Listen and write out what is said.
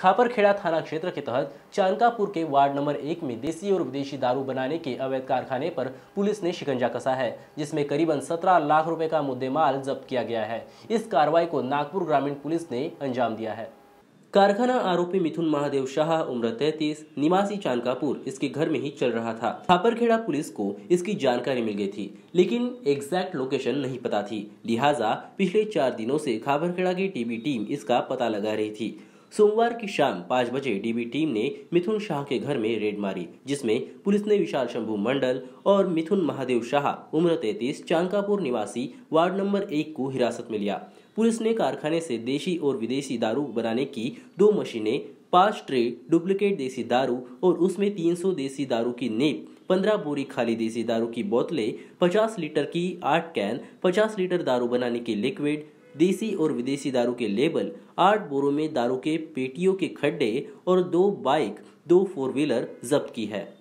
खापरखेड़ा थाना क्षेत्र के तहत चानकापुर के वार्ड नंबर 1 में देसी और विदेशी दारू बनाने के अवैध कारखाने पर पुलिस ने शिकंजा कसा है, जिसमें करीबन 17 लाख रुपए का मुद्देमाल जब्त किया गया है। इस कार्रवाई को नागपुर ग्रामीण पुलिस ने अंजाम दिया है। कारखाना आरोपी मिथुन महादेव शाह उम्र 33 निवासी चानकापुर इसके घर में ही चल रहा था। खापरखेड़ा पुलिस को इसकी जानकारी मिल गई थी, लेकिन एग्जैक्ट लोकेशन नहीं पता थी। लिहाजा पिछले 4 दिनों से खापरखेड़ा की टीबी टीम इसका पता लगा रही थी। सोमवार की शाम 5 बजे डीबी टीम ने मिथुन शाह के घर में रेड मारी, जिसमें पुलिस ने विशाल शंभू मंडल और मिथुन महादेव शाह उम्र 33 चानकापुर निवासी वार्ड नंबर 1 को हिरासत में लिया। पुलिस ने कारखाने से देशी और विदेशी दारू बनाने की 2 मशीनें, 5 ट्रे डुप्लीकेट देसी दारू और उसमें 300 देसी दारू की नेप, 15 बोरी खाली देसी दारू की बोतलें, 50 लीटर की 8 कैन, 50 लीटर दारू बनाने की लिक्विड, देसी और विदेशी दारू के लेबल, 8 बोरों में दारू के पेटियों के खड्डे और 2 बाइक, 2 4 व्हीलर जब्त की है।